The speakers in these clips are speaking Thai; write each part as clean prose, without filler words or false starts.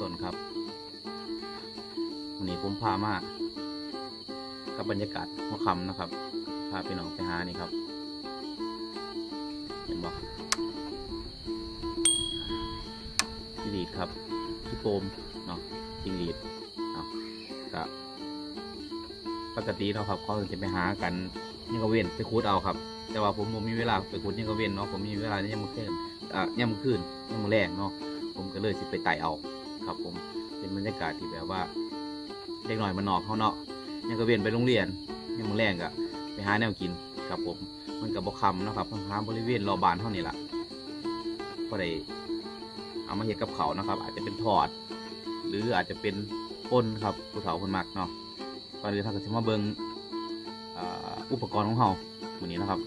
ต้นครับวันนี้ผมพามากับบรรยากาศหัวค่ำนะครับพาพี่น้องไปหานี่ครับเห็นบ่จิงหรีดครับที่โปมเนาะจิงหรีดเนาะก็ปกติเนาะครับเขาจะไปหากันยังกระเว้นไปขุดเอาครับแต่ว่าผมมีเวลาไปขุดยังกระเว้นเนาะผมมีเวลาในยามมื้อคืนยามมื้อคืนยามมื้อแลงเนาะผมก็เลยสิไปไต่เอาครับผมเป็นบรรยากาศที่แบบว่าเด็กหน่อยมันนอกเขาเนาะยังกระเว้นไปโรงเรียนยังมื้อแลงก็ไปหาแนวกินครับผมมันกับบ่คำเนาะครับหาบริเวณรอบบ้านเท่านี้แหละก็ได้เอามาเฮ็ดกับเขานะครับอาจจะเป็นทอดหรืออาจจะเป็นป่นครับผู้เฒ่าคนมักเนาะก่อนอื่นเราก็จะมาเบิ่งอุปกรณ์ของเราวันนี้นะครับ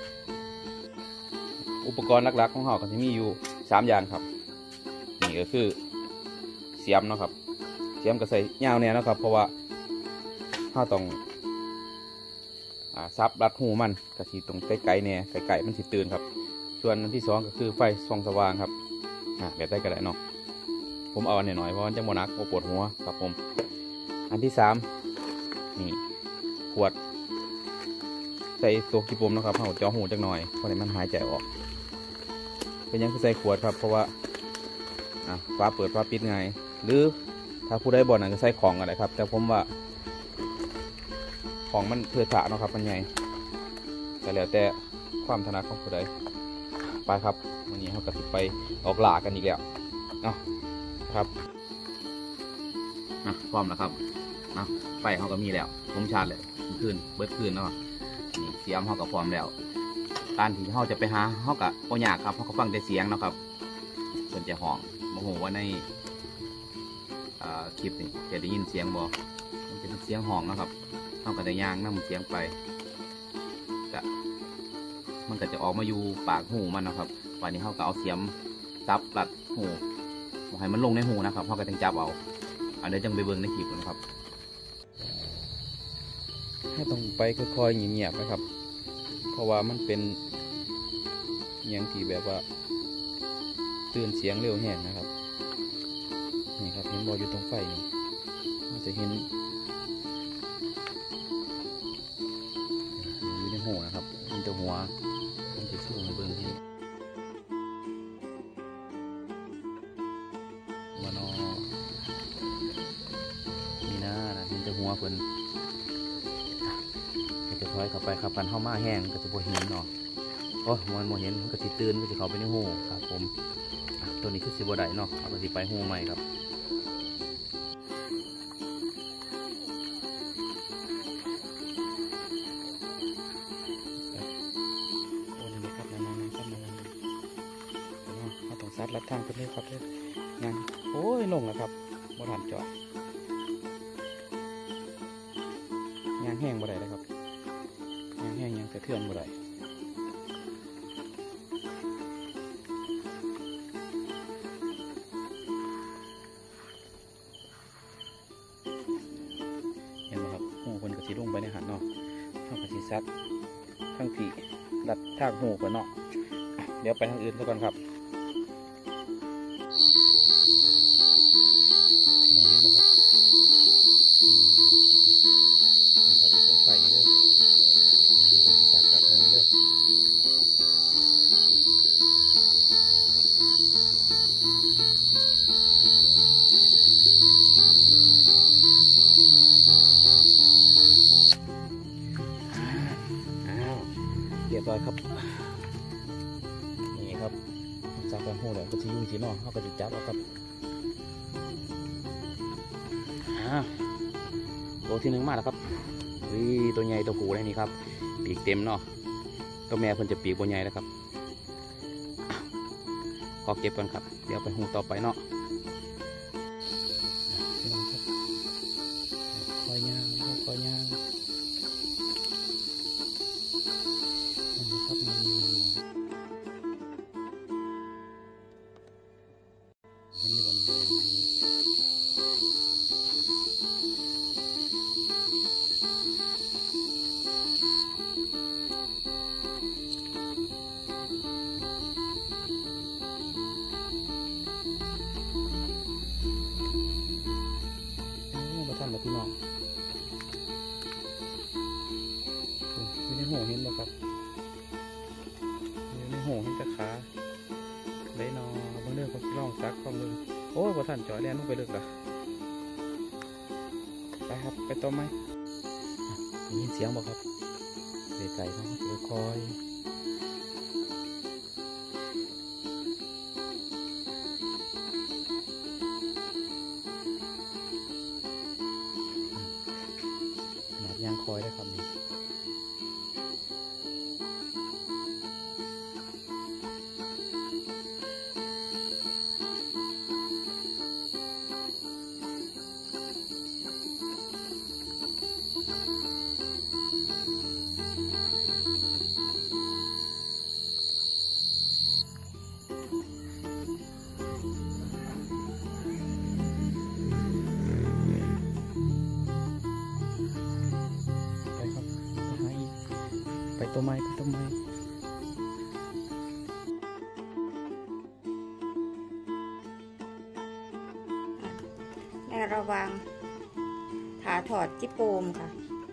อุปกรณ์หลักๆของเราก็จะมีอยู่3อย่างครับนี่ก็คือเสียมเนาะครับเสียมก็ใส่ยาวเนี่ยนะครับเพราะว่าเราต้องซับรัดหูมันกระสีตรงไกลๆเนี่ยไกลๆมันสิตื่นครับส่วนอันที่2ก็คือไฟส่องสว่างครับแบบได้ก็ได้เนาะผมเอาอันหน่อยเพราะมันจะโมนักปวดหัวครับผมอันที่3นี่ขวดใส่ตัวกีบมนะครับเอาเจาะหูจักหน่อยเพราะในมันหายใจออกเป็นยังคือใส่ขวดครับเพราะว่าฟ้าเปิดฟ้าปิดไงหรือถ้าผู้ได้บ่อนอาจจะใส่ของอะไรครับแต่ผมว่าของมันเถื่อนฉะเนาะครับมันใหญ่แต่แล้วแต่ความถนัดของผู้ใดไปครับวันนี้เราก็จะไปออกล่ากันอีกแล้วเนาะครับพร้อมแล้วครับไฟเขาก็มีแล้วผมชาร์จเลยคืนเบิดคืนเนาะนี่เสียมเขาก็พร้อมแล้วการที่เขาจะไปหาเขาก็บ่ยากครับเขาก็ฟังแต่เสียงนะครับส่วนจะห้องโมโหว่าในคลิปนี่จะได้ยินเสียงบ่มันจะเป็นเสียงห้องนะครับเขาก็ได้ย่างนำเสียงไปมันก็จะออกมาอยู่ปากหูมันนะครับวันนี้เขาก็เอาเสียมซับรัดหูให้มันลงในหูนะครับเขาก็ต้องจับเอาอันนี้จังไปเบิ่งในคลิปนะครับให้ต้องไปค่อยๆเงียบๆนะครับเพราะว่ามันเป็นอย่างที่แบบว่าตื่นเสียงเร็วแห้งนะครับนี่ครับเห็นบออยู่ตรงไฟนี่มันจะเห็นอยู่ในหูนะครับมีแต่หัวผมจะสู้มาเบิ่งที่มานอมีหน้านะมีแต่หัวเพิ่นจะถอยเข้าไปขับกันเข้ามาแห้งก็จะบ่เห็นเนาะโอ้มันบ่เห็นมันก็สิตื่นก็จะเข้าไปในหูครับผมตัวนี้คือสิบ่ได้เนาะเอาไปสิไปหูใหม่ครับโอ้นี่ครับนั่นครับนั่นเขาต้องซัดลัดทางไปเลยครับเลยงั้นโอ้ยลงแล้วครับบ่ทันจอดยางแห้งบ่ได้เลยครับยางแห้งยังกระเทือนบ่ได้เห็นไหมครับหูคนกระสีลงไปในหันเนาะเขากระสีซัดทั้งผีดัดทางหูก่อนเนาะเดี๋ยวไปทางอื่นซะก่อนครับพี่น้องเห็นไหมครับนี่ครับตรงไฟนี่เด้อคนสีซัดกับหูเด้อเรียบร้อยครับนี่ครับจากการหูเนี่ยก็จะยุ่งสีนอกเขาก็จะจับเอาครับตัวที่1มาแล้วครับตัวใหญ่ตัวผูได้นี่ครับปีกเต็มเนาะตัวแม่เพิ่นจะปีกบนใหญ่แล้วครับขอเก็บก่อนครับเดี๋ยวไปหูต่อไปเนาะพี่น้องครับคอยย่างคอยย่างครับนี่วันนี้หูเห็นบ่ครับในหูเห็นแต่ขาเลยนอเบิ่งเด้อเขาลองซักของมึงโอ้ยบ่ทันจ่อยแล่นลงไปลึกล่ะไปครับไปต่อไหมได้ยินเสียงบ่ครับไกลๆนะเดี๋ยวคอยขนาดยางคอยได้ครับนี่ไปต้นไม้ไปต้นไม้ในระหว่างถาถอดจิโปมค่ะ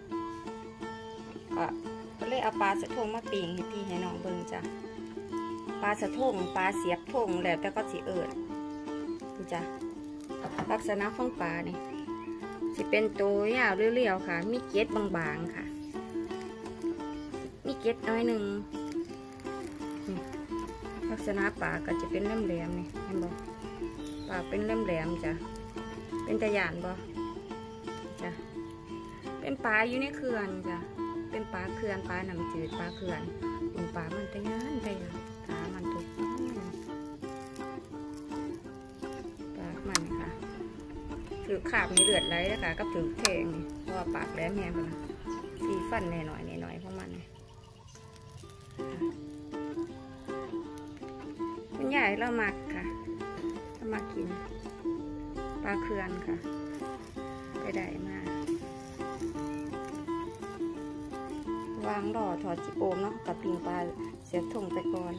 ก็เลยเอาปลาสะทงมาปิ่งให้พี่ให้น้องเบิ่งจ้ะปลาสะทงปลาเสียบทงแล้วแต่ก็สิเอิดดูจ้ะลักษณะของปลานี่สิเป็นตัวยาวเรียวๆค่ะมีเกล็ดบางๆค่ะมีเกล็ดน้อยหนึ่งลักษณะปลาก็จะเป็นแหลมๆนี่เห็นบ่ปลาเป็นแหลมๆจ้ะเป็นตะยานบ่จ้ะเป็นปลาอยู่ในเขื่อนจ้ะเป็นปลาเขื่อนปลาหนำจืดปลาเขื่อนเป็นปลามันตะยานตามันถูกปลามันค่ะถือขาบมีเลือดไหลแล้วค่ะก็ถือแทงนี่เพราะว่าปากแหลมแหงไปนะสีฟันหน่อยพวกมันนี่คุณยายเรามักค่ะเรามากินปลาเขื่อนค่ะไปได้มาวางรอถอดจิโปมเนาะกับปิงปลาเสียบถุงไปก่อน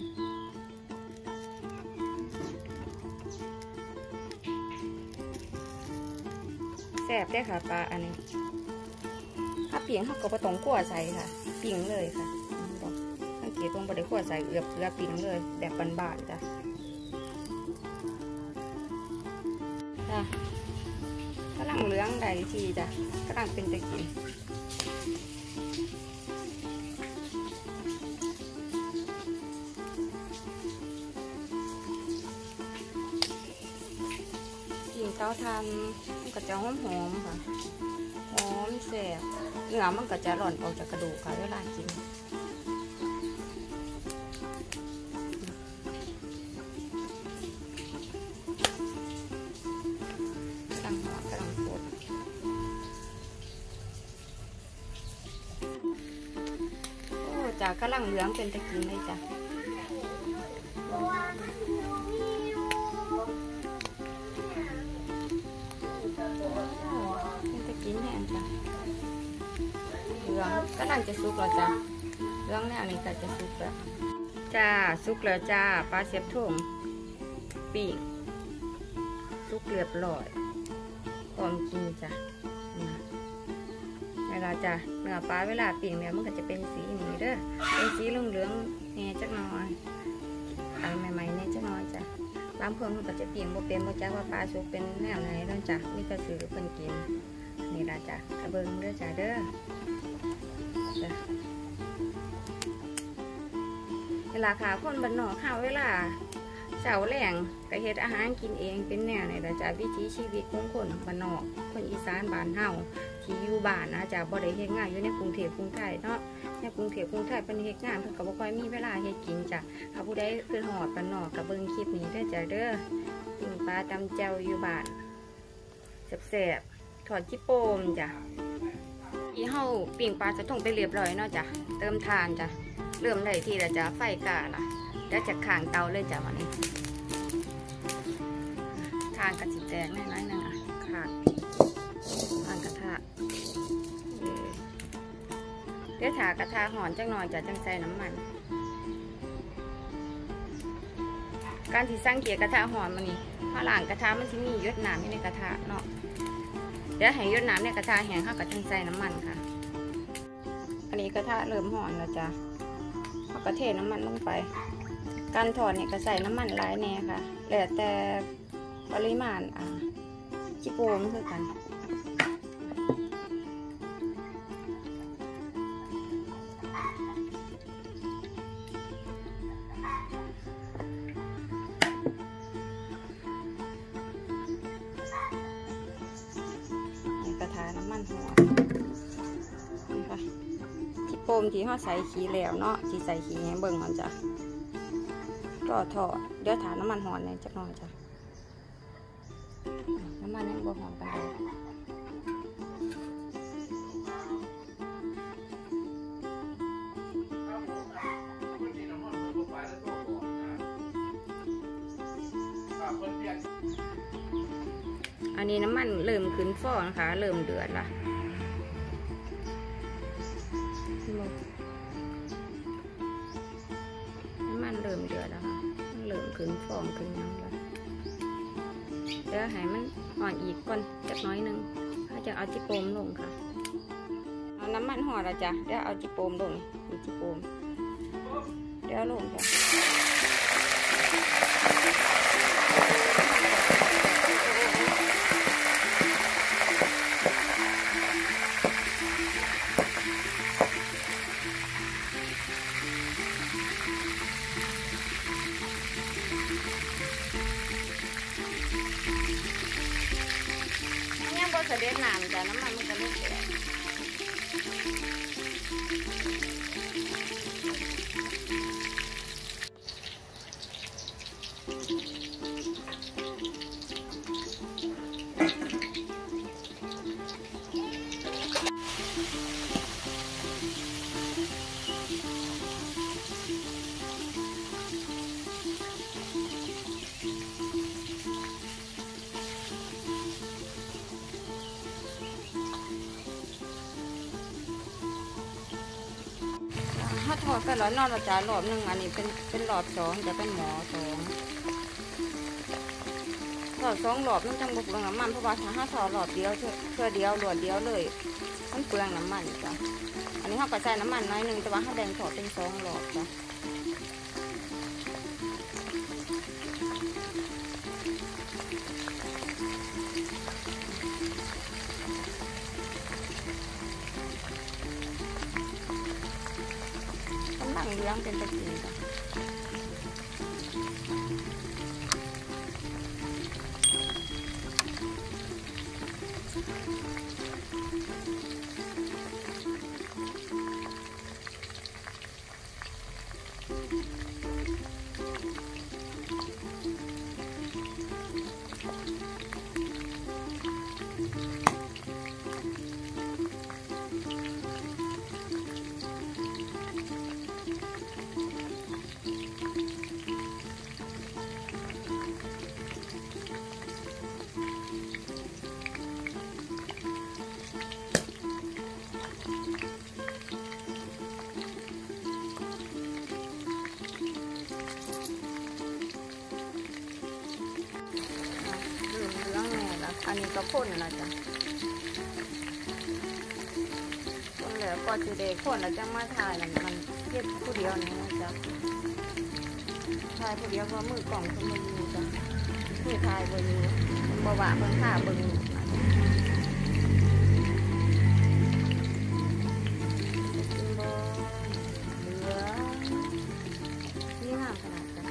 แซ่บได้ค่ะปลาอันนี้ถ้าปิงเขาก็ต้องคั่วใส่ค่ะปิงเลยค่ะสังเกตตรงบริคั่วใส่เอือบปิงเลยแบบบานๆจ้ะกำลังเหลืองได้ทีจ้ะกำลังเป็นตะกินกินเต้าทำมันก็จะหอมค่ะหอมแซ่บเนื้อมันก็จะหล่อนออกจากกระดูกค่ะเวลากินจ้ะกำลังเหลืองเป็นตะกินเลยจ้ะเป็นตะกินแห้งจ้ะเหลืองกำลังจะสุกแล้วจ้ะเหลืองเนี่ยอันนี้ก็จะสุกแล้วจ้าสุกแล้วจ้าปลาเสียบถุงปีกสุกเรียบร้อยพร้อมกินจ้ะเวลาจ้ะเนื้อปลาเวลาปิ้งเนี่ยมันก็จะเป็นสีนี้เด้อเป็นสีเหลืองๆแน่จักหน่อยอันใหม่ๆแน่จักหน่อยจ้ะบางคนมันก็จะปิ้งบ่เป็นบ่จ้ะว่าปลาสุกเป็นแนวไหนนั่นจ้ะนี่ก็คือเพิ่นกินนี่ล่ะจ้ะกระเบิงเด้อจ้ะเด้อจ้ะเวลาขาคนบ้านนอกข้าวเวลาเสาแหล่งก็เฮ็ดอาหารกินเองเป็นแนวไหนล่ะจ้ะวิถีชีวิตของคนบ้านนอกคนอีสานบ้านเฮาที่อยู่บ้านนะจ้ะบ่ได้เฮ็ดงานอยู่ในกรุงเทพกรุงไทยเนาะในกรุงเทพกรุงไทยเป็นเฮ็ดงานเพิ่นก็บ่ค่อยมีเวลาเฮ็ดกินจ้ะถ้าผู้ใดคือฮอดบ้านนอกก็เบิ่งคลิปนี้เด้อจ้ะเด้อปิ้งปลาตำแจ่วอยู่บ้านแซ่บๆทอดจิโปมจ้ะที่เฮาปิ้งปลาจะต้องไปเรียบร้อยเนาะจ้ะเติมทานจ้ะเริ่มได้ที่ละจ้ะไฟกาล่ะแล้วจะข้างเตาเลยจ้ะวันนี้ทานกระสิแตกน้อยๆนึงอ่ะขาดทานกระทะเดี๋ยวถากระทะหอนจังหน่อยจะจังใส่น้ำมันการที่สังเกตกระทะหอนมันนี่ถ้าหลังกระทะมันจะมียดน้ำในกระทะเนาะเดี๋ยวให้ยดน้ำในกระทะแห้งข้าวกับจังใส่น้ำมันค่ะอันนนี้กระทะเริ่มห่อนแล้วจ้ะเอากระเทน้ำมันลงไปการทอดเนี่ยก็ใส่น้ำมันหลายแน่ค่ะแล้วแต่ปริมาณจิโปมคือกันกระทะน้ำมันหอมนี่ค่ะจิโปมที่ห่อใส่ขี้แล้วเนาะที่ใส่ขี้ให้เบิ่งมันจ้ะก็ทอดเดี๋ยวถาน้ำมันหอนเนี่ยจักหน่อยจ้ะน้ำมันยังบ่หอมปานใดอันนี้น้ำมันเริ่มขึ้นฟองนะคะเริ่มเดือดละน้ำมันเริ่มเดือดแล้วค่ะเริ่มขึ้นฟองขึ้นน้ำแล้วเดี๋ยวให้มันห่อนอีกก่อนจักน้อยหนึ่งถ้าจะเอาจิโปมลงค่ะเอาน้ำมันห่อแล้วจ้ะเดี๋ยวเอาจิโปมลงมีจิโปมเดี๋ยวลงค่ะเสด็จน้ำจ้ะน้ำมันมันจะลุกเดือดถ้าทอดไปแล้วนอนเราจะรอบหนึ่งอันนี้เป็นรอบสองจะเป็นหมอสองรอบสองรอบมันจังบุกเปลืองน้ำมันเพราะว่าถ้าทอดรอบเดียวเพื่อเดียวหลวดเดียวเลยมันเปลืองน้ำมันจ้ะอันนี้เขาก็ใส่น้ำมันน้อยหนึ่งแต่ว่าเขาแบ่งทอดเป็นสองรอบจ้ะเลี้ยงเป็นตะกี้จ้ะอันนี้ก็พ่นนะจ๊ะพ่นแล้วก็จะเด็กพ่นแล้วจะมาถ่ายมันเก็บผู้เดียวนี่นะจ๊ะถ่ายผู้เดียวเพราะมือกล่องเขาไม่มีจ้ะมือถ่ายบนนี้บ่าวเบิ่งข่าเบิ่งเหลือนี่งามขนาดจ้ะ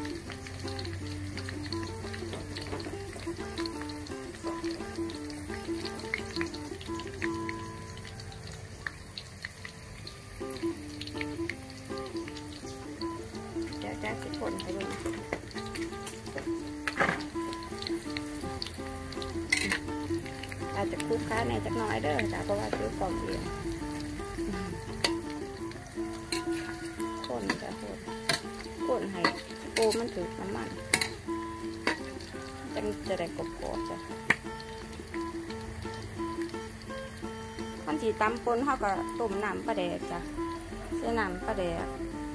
จะสิคนให้ดูอาจจะคลุกค้าในจักน้อยเด้อจ้ะเพราะว่าซื้อกล่องเดียวคนจะคนให้ปูมันถือน้ำมันจะได้กรอบๆจ้ะขั้นที่ตำปนเขาก็ต้มน้ำปลาแดกจ้ะใส่น้ำปลาแดก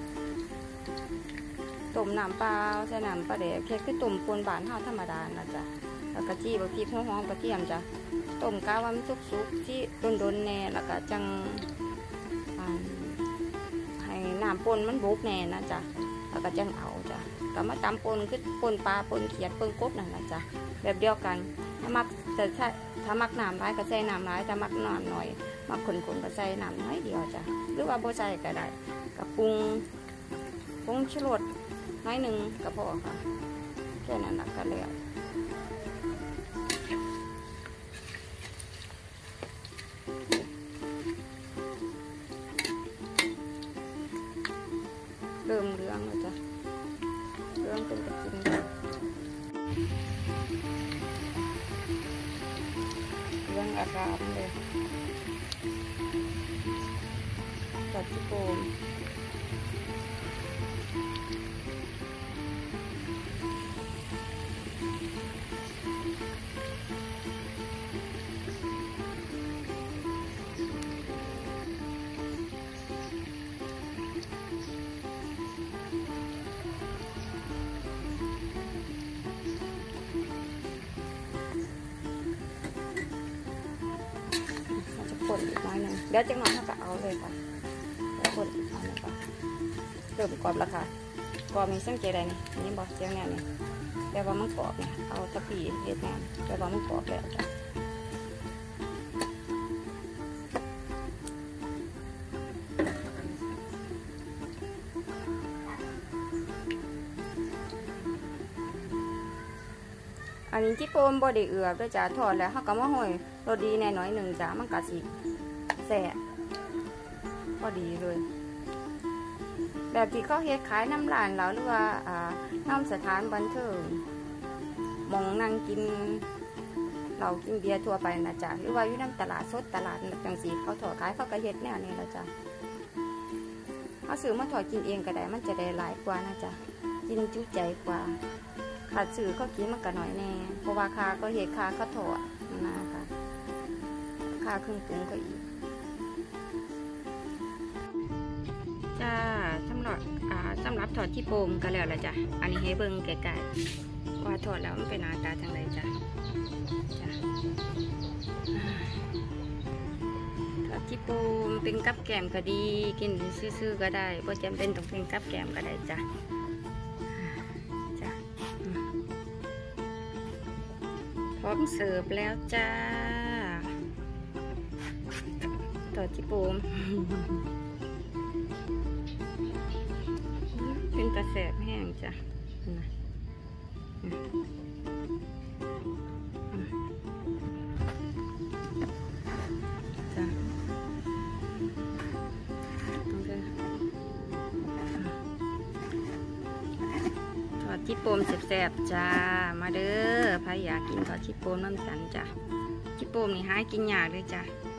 ต้มน้ำเปล่าใส่น้ำปลาแดกแค่คือต้มปนบานเท่าธรรมดานะจ๊ะแล้วก็จี้บะพริกหัวหอมกระเทียมจ้ะต้มกะว่ามันสุกๆที่โดนๆแน่แล้วก็จังให้น้ำปนมันบุกแน่นะจ๊ะแล้วก็จังเอาจ้ะก็มาตำปนคือปนปลาปนเขียดปนกบนั่นนะจ๊ะแบบเดียวกันถ้ามักจะใช่ถ้ามักน้ำร้ายก็ใส่น้ำร้ายถ้ามักน้ำหน่อยมักขนก็ใส่น้ำน้อยเดียวจ้ะหรือว่าโบใส่ก็ได้กับปรุงชูรสน้อยหนึ่งก็พอค่ะแค่นั้นก็แล้วเริ่มเหลืองแล้วจ้ะเหลืองเป็นตะกินเหลืองอาการเลยตัดที่โกมคนอีกน้อยหนึ่งเดี๋ยวจังหน่อยเขาก็เอาเลยค่ะแล้วคนอีกน้อยหนึ่งก่อนเริ่มกรอบแล้วค่ะกรอบมีสังเกตอะไรนี่บอกเจ้าเนี่ยนี่แต่ว่ามันกรอบเนี่ยเอาตะปีเฮ็ดงานแต่ว่ามันกรอบแล้วจ้ะอันนี้ที่โปมบอดีเอือบด้วยจ้ะทอดแล้วเขาก็มาห้อยรสดีแน่น้อยหนึ่งจ้ะมันกะสิแซ่บพอดีเลยแบบที่เขาเฮ็ดขายน้ำร้านเราหรือว่าน้ำสถานบันเทิงมองนั่งกินเรากินเบียร์ทั่วไปนะจ๊ะหรือว่าอยู่น้ำตลาดสดตลาดจังสีเขาถอดขายเขาก็เฮ็ดแนวนี้แล้วจ้ะเขาซื้อมาถอดกินเองก็ได้มันจะได้หลายกว่านะจ๊ะกินจุใจกว่าขาดซื้อเขากินมันก็หน่อยแน่เพราะว่าค่าก็เฮ็ดค่าเขาถอดนะคะค่าเครื่องปรุงก็อีกจ้าสำหรับถอดที่โปมก็แล้วละจ้ะอันนี้ให้เบิ่งไกลๆว่าถอดแล้วมันเป็นหน้าตาจังไรจ้ะถอดที่โปมเป็นกับแกมก็ดีกินซื่อๆก็ได้บ่จำเป็นต้องเป็นกับแกมก็ได้จ้ะพร้อมเสิร์ฟแล้วจ้าถอดที่โปมเป็นตะแสบแห้งจ้ะจ้ะทอดจิโปมแสบๆจ้ามาเด้อใครอยากกินทอดจิโปมน้ำจันจ้ะจิโปมนี่หากินยากเลยจ้ะ